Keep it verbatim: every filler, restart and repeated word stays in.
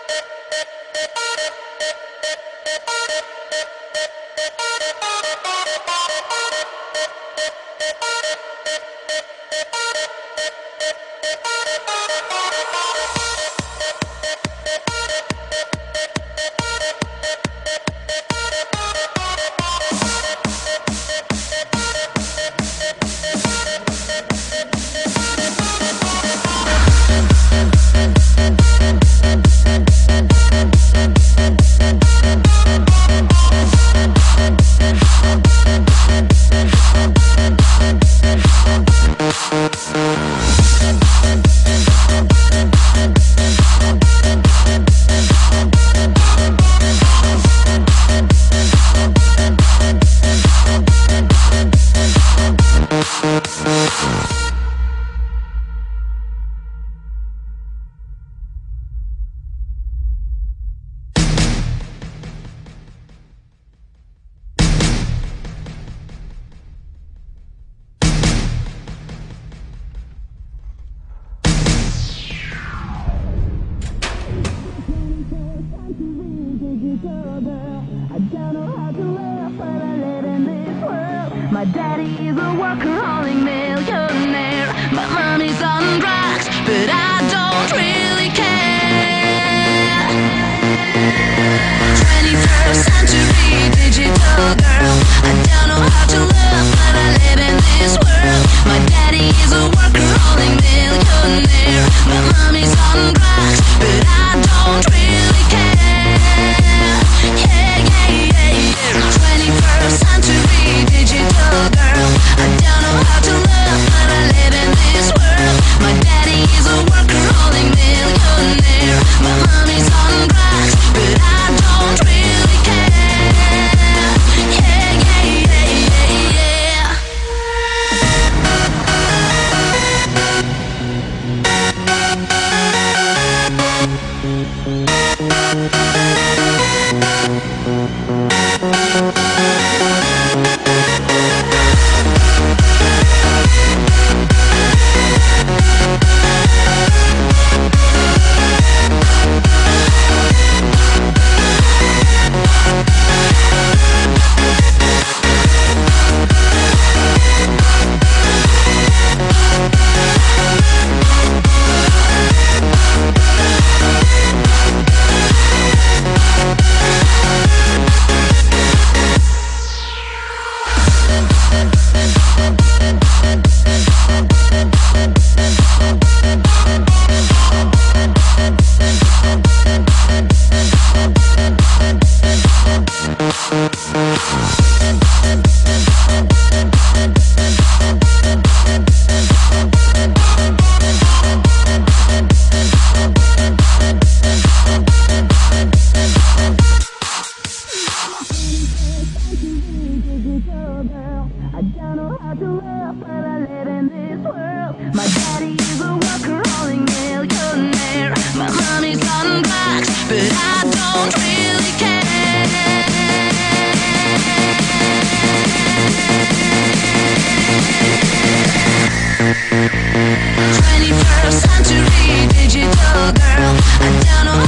My daddy's a workaholic millionaire. My money's on drugs, but I don't really care. twenty-first century digital girl. I don't know how to love, but I live in this world. My daddy is a workaholic millionaire. My mommy's on drugs, but I don't really care. Yeah, yeah, yeah, yeah. twenty-first century digital girl. I don't know how to love, but I live in this world. My daddy is a workaholic millionaire. My mommy's on drugs, but I don't really care. Yeah, yeah, yeah, yeah, yeah. I don't know how to love, but I live in this world. My daddy is a workaholic millionaire. My mommy's on drugs, but I don't really care. twenty-first century digital girl. I don't know